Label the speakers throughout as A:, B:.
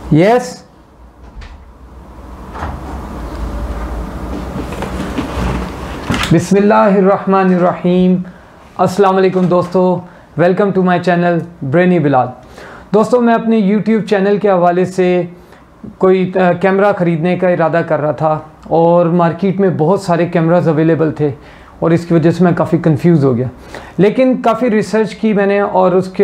A: Yes बिस्मिल्लाहिर्रहमानिर्रहीम। अस्सलाम वालेकुम दोस्तों, welcome to my channel Brainy Bilal. दोस्तों, मैं अपने यूट्यूब चैनल के हवाले से कोई कैमरा ख़रीदने का इरादा कर रहा था और मार्केट में बहुत सारे कैमरास अवेलेबल थे और इसकी वजह से मैं काफ़ी कंफ्यूज हो गया। लेकिन काफ़ी रिसर्च की मैंने और उसके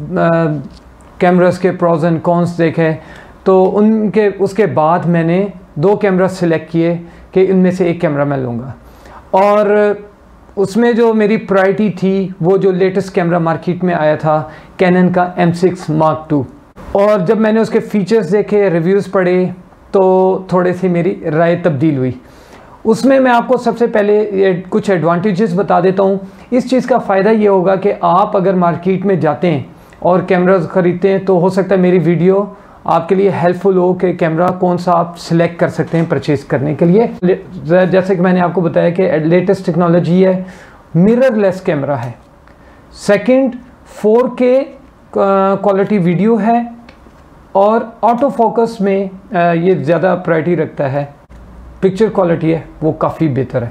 A: कैमरास के प्रोज एंड कॉन्स देखे, तो उसके बाद मैंने दो कैमरा सेलेक्ट किए कि इनमें से एक कैमरा मैं लूँगा। और उसमें जो मेरी प्रायोरिटी थी वो जो लेटेस्ट कैमरा मार्केट में आया था, कैनन का M6 Mark II। और जब मैंने उसके फ़ीचर्स देखे, रिव्यूज़ पढ़े, तो थोड़े सी मेरी राय तब्दील हुई। उसमें मैं आपको सबसे पहले कुछ एडवांटेजेस बता देता हूँ। इस चीज़ का फ़ायदा ये होगा कि आप अगर मार्केट में जाते हैं और कैमरास ख़रीदते हैं तो हो सकता है मेरी वीडियो आपके लिए हेल्पफुल हो कि कैमरा कौन सा आप सिलेक्ट कर सकते हैं परचेज़ करने के लिए। जैसे कि मैंने आपको बताया कि लेटेस्ट टेक्नोलॉजी है, मिररलेस कैमरा है, सेकंड 4K क्वालिटी वीडियो है और ऑटो फोकस में ये ज़्यादा प्रायोरिटी रखता है। पिक्चर क्वालिटी है वो काफ़ी बेहतर है।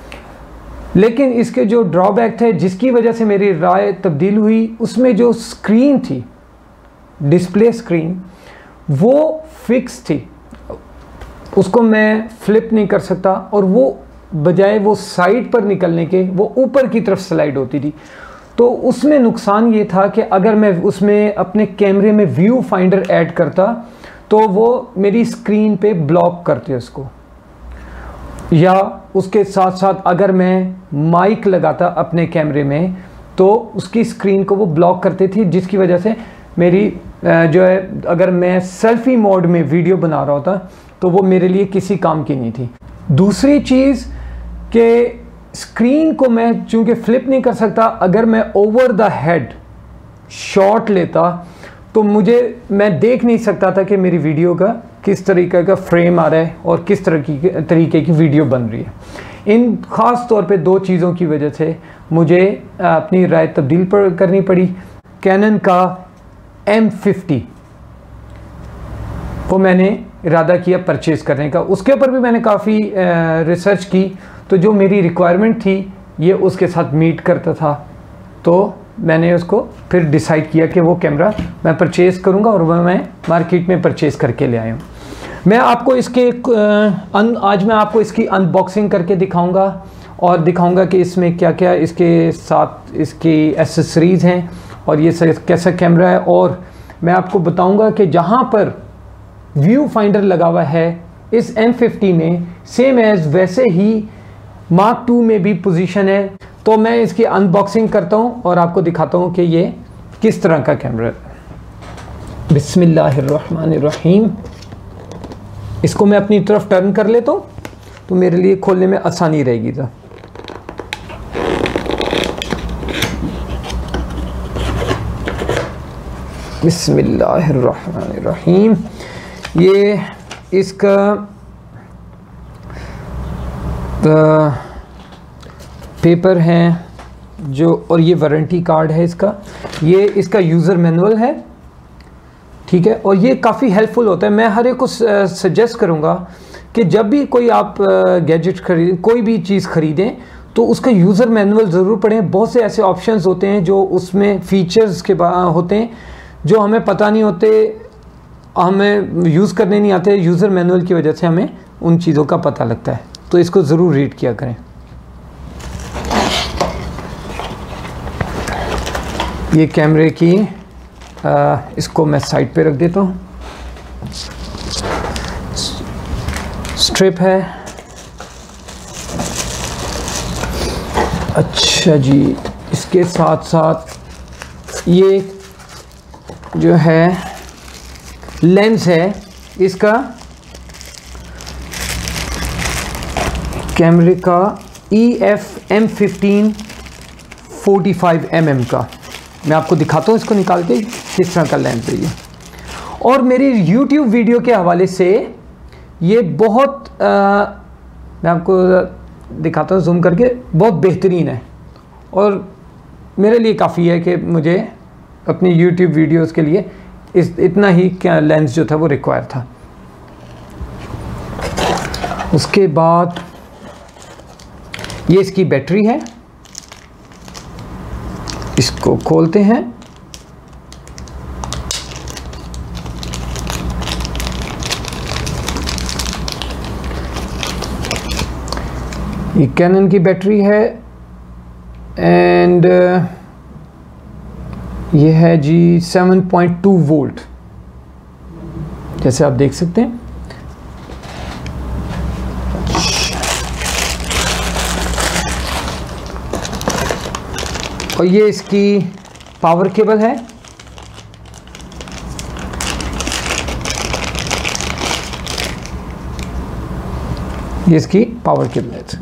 A: लेकिन इसके जो ड्रॉबैक थे जिसकी वजह से मेरी राय तब्दील हुई, उसमें जो स्क्रीन थी, डिस्प्ले स्क्रीन, वो फिक्स थी, उसको मैं फ्लिप नहीं कर सकता और वो बजाय वो साइड पर निकलने के वो ऊपर की तरफ स्लाइड होती थी। तो उसमें नुकसान ये था कि अगर मैं उसमें अपने कैमरे में व्यू फाइंडर ऐड करता तो वो मेरी स्क्रीन पे ब्लॉक करते उसको, या उसके साथ साथ अगर मैं माइक लगाता अपने कैमरे में तो उसकी स्क्रीन को वो ब्लॉक करते थे, जिसकी वजह से मेरी जो है, अगर मैं सेल्फी मोड में वीडियो बना रहा होता तो वो मेरे लिए किसी काम की नहीं थी। दूसरी चीज़ कि स्क्रीन को मैं चूँकि फ्लिप नहीं कर सकता, अगर मैं ओवर द हेड शॉट लेता तो मैं देख नहीं सकता था कि मेरी वीडियो का किस तरीके का फ्रेम आ रहा है और किस तरीके की वीडियो बन रही है। इन ख़ास तौर पे दो चीज़ों की वजह से मुझे अपनी राय तब्दील करनी पड़ी। कैनन का M50 को मैंने इरादा किया परचेज़ करने का। उसके ऊपर भी मैंने काफ़ी रिसर्च की, तो जो मेरी रिक्वायरमेंट थी ये उसके साथ मीट करता था, तो मैंने उसको फिर डिसाइड किया कि वो कैमरा मैं परचेज़ करूँगा और वह मैं मार्केट में परचेज़ करके ले आया हूँ। मैं आपको आज मैं आपको इसकी अनबॉक्सिंग करके दिखाऊंगा और दिखाऊंगा कि इसमें क्या क्या इसके साथ इसकी एसेसरीज़ हैं और ये कैसा कैमरा है। और मैं आपको बताऊंगा कि जहाँ पर व्यू फाइंडर लगा हुआ है इस M50 में, सेम एज़ वैसे ही Mark II में भी पोजीशन है। तो मैं इसकी अनबॉक्सिंग करता हूँ और आपको दिखाता हूँ कि ये किस तरह का कैमरा है। बिस्मिल्लाहिर्रहमानिर्रहीम। इसको मैं अपनी तरफ टर्न कर लेता हूँ तो मेरे लिए खोलने में आसानी रहेगी। तो बिस्मिल्लाहिर्रहमानिर्रहीम। ये इसका पेपर है जो, और ये वारंटी कार्ड है इसका, ये इसका यूज़र मैनुअल है, ठीक है। और ये काफ़ी हेल्पफुल होता है। मैं हर एक को सजेस्ट करूँगा कि जब भी कोई आप गैजेट खरीदें, कोई भी चीज़ ख़रीदें, तो उसका यूज़र मैनुअल ज़रूर पढ़ें। बहुत से ऐसे ऑप्शंस होते हैं जो उसमें फ़ीचर्स के होते हैं जो हमें पता नहीं होते, हमें यूज़ करने नहीं आते। यूज़र मैनुअल की वजह से हमें उन चीज़ों का पता लगता है, तो इसको ज़रूर रीड किया करें। ये कैमरे की इसको मैं साइड पे रख देता हूँ। स्ट्रिप है। अच्छा जी, इसके साथ साथ ये जो है लेंस है इसका, कैमरे का EF M15 45mm का। मैं आपको दिखाता हूँ इसको निकाल के किस तरह का लेंस है ये। और मेरी YouTube वीडियो के हवाले से ये बहुत मैं आपको दिखाता हूँ जूम करके, बहुत बेहतरीन है और मेरे लिए काफ़ी है कि मुझे अपनी YouTube वीडियोस के लिए इतना ही क्या लेंस जो था वो रिक्वायर था। उसके बाद ये इसकी बैटरी है, इसको खोलते हैं। ये कैनन की बैटरी है एंड ये है जी 7.2 वोल्ट, जैसे आप देख सकते हैं। और ये इसकी पावर केबल है। ये इसकी पावर केबल है।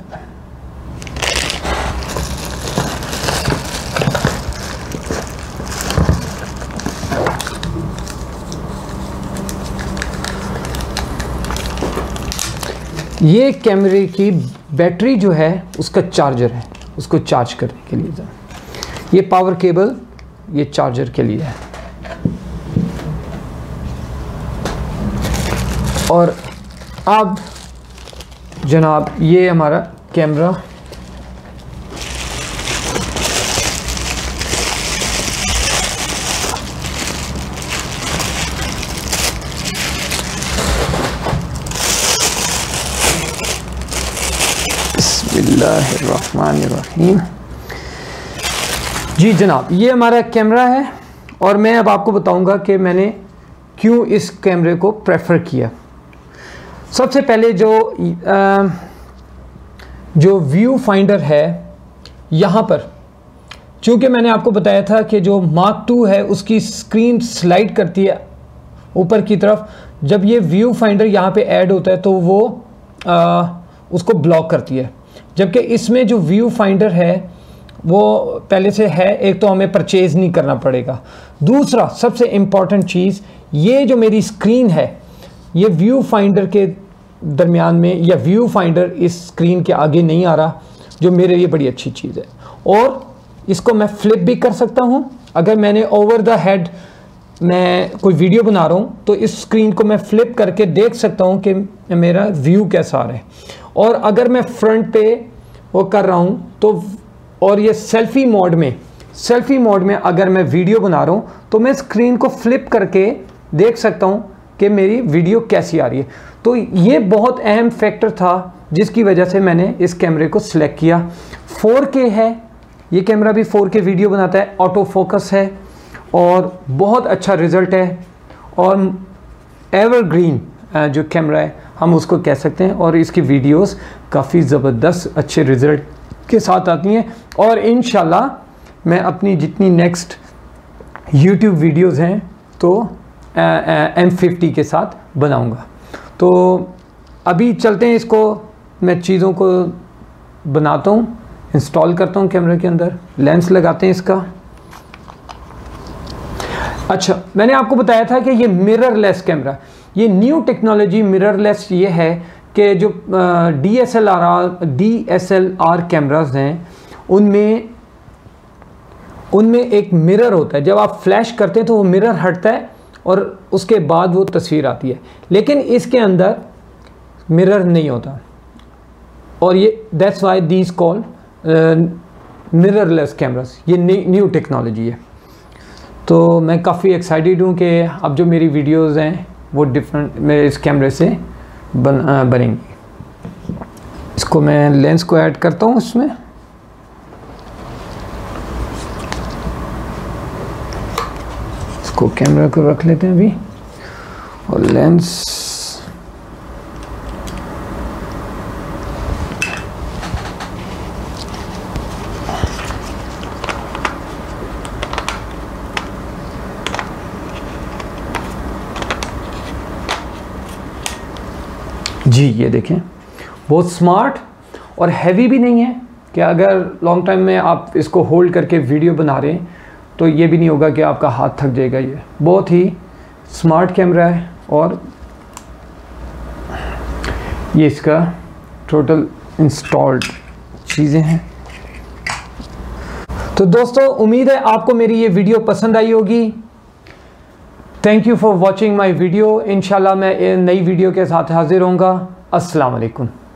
A: ये कैमरे की बैटरी जो है उसका चार्जर है, उसको चार्ज करने के लिए। ये पावर केबल ये चार्जर के लिए है। और अब जनाब ये हमारा कैमरा बिस्मिल्लाहिर्रहमानिर्रहीम। जी जनाब, ये हमारा कैमरा है और मैं अब आपको बताऊंगा कि मैंने क्यों इस कैमरे को प्रेफर किया। सबसे पहले जो व्यू फाइंडर है यहाँ पर, चूँकि मैंने आपको बताया था कि जो Mark II है उसकी स्क्रीन स्लाइड करती है ऊपर की तरफ। जब ये व्यू फाइंडर यहाँ पे ऐड होता है तो वो उसको ब्लॉक करती है, जबकि इसमें जो व्यू फाइंडर है वो पहले से है। एक तो हमें परचेज़ नहीं करना पड़ेगा। दूसरा सबसे इम्पॉर्टेंट चीज़, ये जो मेरी स्क्रीन है ये व्यू फाइंडर के दरमियान में या व्यू फाइंडर इस स्क्रीन के आगे नहीं आ रहा, जो मेरे लिए बड़ी अच्छी चीज़ है। और इसको मैं फ्लिप भी कर सकता हूँ। अगर मैंने ओवर द हेड मैं कोई वीडियो बना रहा हूँ तो इस स्क्रीन को मैं फ्लिप करके देख सकता हूँ कि मेरा व्यू कैसा आ रहा है। और अगर मैं फ्रंट पे वो कर रहा हूँ तो, और ये सेल्फ़ी मोड में अगर मैं वीडियो बना रहा हूँ तो मैं स्क्रीन को फ्लिप करके देख सकता हूँ कि मेरी वीडियो कैसी आ रही है। तो ये बहुत अहम फैक्टर था जिसकी वजह से मैंने इस कैमरे को सिलेक्ट किया। 4K है ये कैमरा, भी 4K वीडियो बनाता है, ऑटो फोकस है और बहुत अच्छा रिज़ल्ट है। और एवरग्रीन जो कैमरा है हम उसको कह सकते हैं। और इसकी वीडियोस काफ़ी ज़बरदस्त अच्छे रिज़ल्ट के साथ आती हैं। और इंशाल्लाह मैं अपनी जितनी नेक्स्ट YouTube वीडियोस हैं तो M50 के साथ बनाऊंगा। तो अभी चलते हैं, इसको मैं चीज़ों को बनाता हूँ, इंस्टॉल करता हूँ कैमरे के अंदर। लेंस लगाते हैं इसका। अच्छा, मैंने आपको बताया था कि ये मिररलेस कैमरा, ये न्यू टेक्नोलॉजी मिररलेस ये है कि जो DSLR कैमरास हैं उनमें एक मिरर होता है। जब आप फ्लैश करते हैं तो वो मिरर हटता है और उसके बाद वो तस्वीर आती है, लेकिन इसके अंदर मिरर नहीं होता। और ये that's why these call mirrorless cameras. ये न्यू टेक्नोलॉजी है। तो मैं काफ़ी एक्साइटेड हूँ कि अब जो मेरी वीडियोस हैं वो डिफरेंट मेरे इस कैमरे से बनेंगी। इसको मैं लेंस को ऐड करता हूँ इसमें। इसको कैमरा को रख लेते हैं अभी और लेंस जी, ये देखें बहुत स्मार्ट और हैवी भी नहीं है कि अगर लॉन्ग टाइम में आप इसको होल्ड करके वीडियो बना रहे हैं तो ये भी नहीं होगा कि आपका हाथ थक जाएगा। ये बहुत ही स्मार्ट कैमरा है और ये इसका टोटल इंस्टॉल्ड चीज़ें हैं। तो दोस्तों, उम्मीद है आपको मेरी ये वीडियो पसंद आई होगी। Thank you for watching my video. इंशाल्लाह मैं नई वीडियो के साथ हाजिर होऊंगा। अस्सलाम वालेकुम।